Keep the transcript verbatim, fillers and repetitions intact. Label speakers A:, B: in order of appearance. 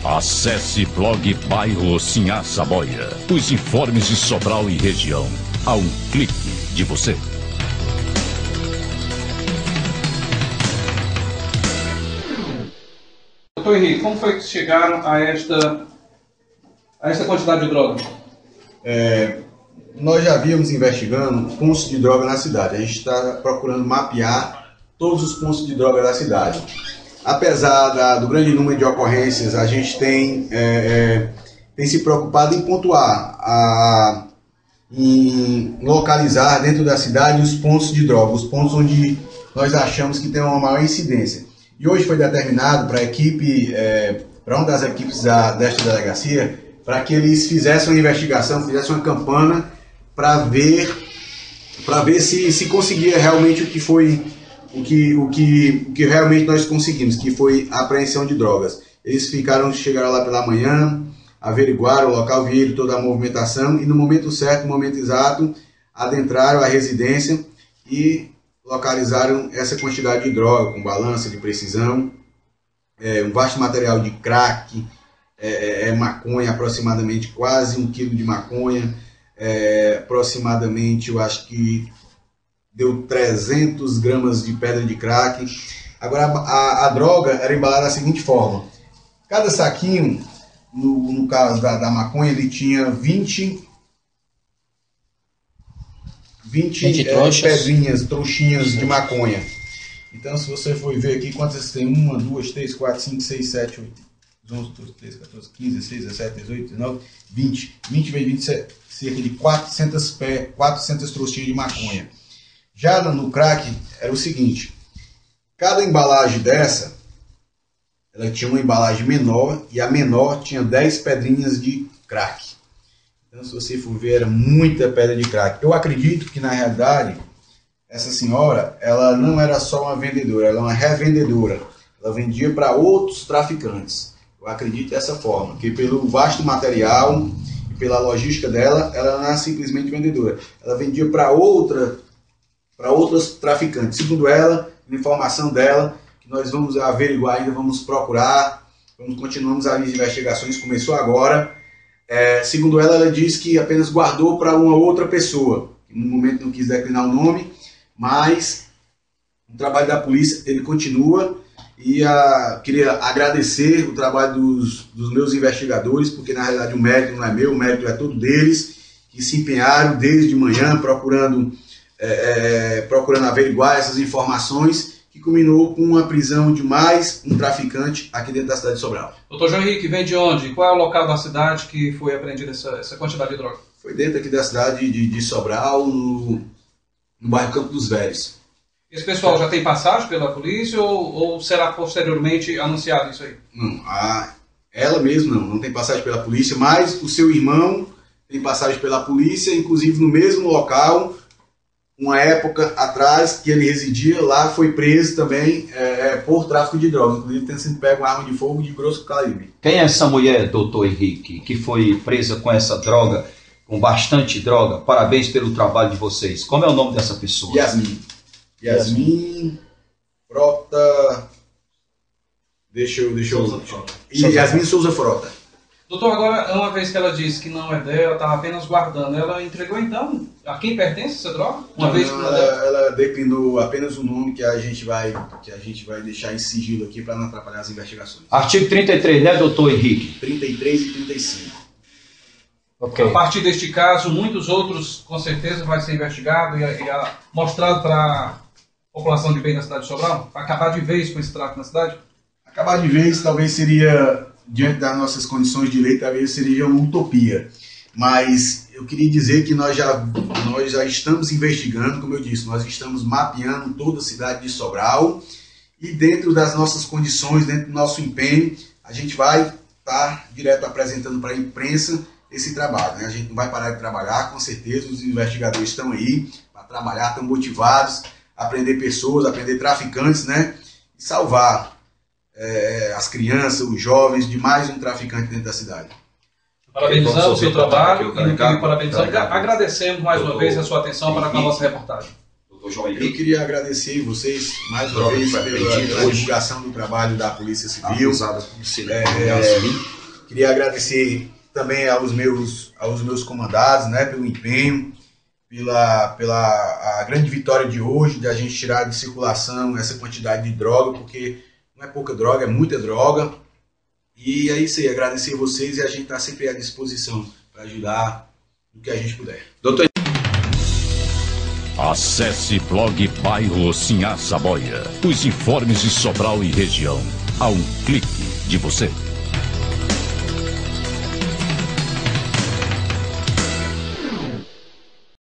A: Acesse blog Bairro Sinhá Saboia. Os informes de Sobral e região a um clique de você.
B: Doutor Henrique, como foi que chegaram a esta, a esta quantidade de droga?
C: É, nós já víamos investigando pontos de droga na cidade. A gente está procurando mapear todos os pontos de droga da cidade. Apesar da, do grande número de ocorrências, a gente tem, é, é, tem se preocupado em pontuar, a, em localizar dentro da cidade os pontos de droga, os pontos onde nós achamos que tem uma maior incidência. E hoje foi determinado para a equipe, é, para uma das equipes da, desta delegacia, para que eles fizessem uma investigação, fizessem uma campana para ver, para ver se, se conseguia realmente o que foi, o que, o, que, o que realmente nós conseguimos, que foi a apreensão de drogas. Eles ficaram, chegaram lá pela manhã, averiguaram o local, viram toda a movimentação e no momento certo, no momento exato, adentraram a residência e localizaram essa quantidade de droga, com balança de precisão, é, um vasto material de crack, é, é, maconha, aproximadamente quase um quilo de maconha, é, aproximadamente, eu acho que deu trezentos gramas de pedra de crack. Agora, a, a droga era embalada da seguinte forma: cada saquinho, no, no caso da, da maconha, ele tinha vinte, vinte, vinte é, pedrinhas, trouxinhas de maconha. Então, se você for ver aqui, quantas tem? uma, duas, três, quatro, cinco, seis, sete, oito, onze, doze, treze, quatorze, quinze, dezesseis, dezessete, dezoito, dezenove, vinte. vinte vezes vinte, cerca de quatrocentas, pé, quatrocentas trouxinhas de maconha. Já no crack, era o seguinte: cada embalagem dessa, ela tinha uma embalagem menor, e a menor tinha dez pedrinhas de crack. Então, se você for ver, era muita pedra de crack. Eu acredito que, na realidade, essa senhora, ela não era só uma vendedora, ela era uma revendedora. Ela vendia para outros traficantes. Eu acredito dessa forma, que pelo vasto material e pela logística dela, ela não era simplesmente vendedora. Ela vendia para outra, para outros traficantes. Segundo ela, a informação dela, que nós vamos averiguar ainda, vamos procurar, vamos, continuamos as investigações, começou agora. É, segundo ela, ela diz que apenas guardou para uma outra pessoa, que no momento não quis declinar o nome, mas o trabalho da polícia ele continua, e a, queria agradecer o trabalho dos, dos meus investigadores, porque na realidade o mérito não é meu, o mérito é todo deles, que se empenharam desde manhã procurando, é, é, procurando averiguar essas informações, que culminou com uma prisão de mais um traficante aqui dentro da cidade de Sobral.
B: Doutor João Henrique, vem de onde? Qual é o local da cidade que foi apreendida essa, essa quantidade de droga?
C: Foi dentro aqui da cidade de, de Sobral, no, no bairro Campo dos Velhos.
B: Esse pessoal já tem passagem pela polícia ou, ou será posteriormente anunciado isso aí?
C: Não, a, ela mesma não, não tem passagem pela polícia, mas o seu irmão tem passagem pela polícia, inclusive no mesmo local. Uma época atrás que ele residia lá, foi preso também é, por tráfico de drogas, inclusive tendo sido pego uma arma de fogo de grosso calibre.
D: Quem é essa mulher, doutor Henrique, que foi presa com essa droga, com bastante droga? Parabéns pelo trabalho de vocês. Como é o nome dessa pessoa?
C: Yasmin. Yasmin Frota. Deixa eu. Deixa eu. Yasmin Souza Frota.
B: Doutor, agora, uma vez que ela disse que não é dela, estava apenas guardando, ela entregou então? A quem pertence essa droga? Uma
C: não,
B: vez
C: não,
B: que não
C: ela,
B: é dela?
C: ela declinou apenas o nome que a gente vai, que a gente vai deixar em sigilo aqui para não atrapalhar as investigações.
D: Artigo trinta e três, né, doutor Henrique?
C: trinta e três e trinta e cinco.
B: Okay. A partir deste caso, muitos outros, com certeza, vai ser investigado e, e a, mostrado para a população de bem da cidade de Sobral? Acabar de vez com esse tráfico na cidade?
C: Acabar de vez talvez seria, diante das nossas condições de lei, talvez seria uma utopia. Mas eu queria dizer que nós já, nós já estamos investigando, como eu disse, nós estamos mapeando toda a cidade de Sobral, e dentro das nossas condições, dentro do nosso empenho, a gente vai estar direto apresentando para a imprensa esse trabalho, né? A gente não vai parar de trabalhar, com certeza os investigadores estão aí para trabalhar, estão motivados a prender pessoas, a prender traficantes, né? E salvar é, as crianças, os jovens de mais um traficante dentro da cidade.
B: Parabenizamos o seu trabalho e parabenizamos, agradecemos mais uma vez a sua atenção para com a nossa reportagem.
C: Eu queria agradecer vocês mais uma vez pela, pela divulgação do trabalho da Polícia Civil. É, Queria agradecer também aos meus, aos meus comandados, né, pelo empenho, pela, pela a grande vitória de hoje, de a gente tirar de circulação essa quantidade de droga, porque não é pouca droga, é muita droga. E é isso aí, agradecer a vocês e a gente está sempre à disposição para ajudar no que a gente puder. Doutor...
A: Acesse blog Bairro Sinhá Saboia. Os informes de Sobral e região. A um clique de você.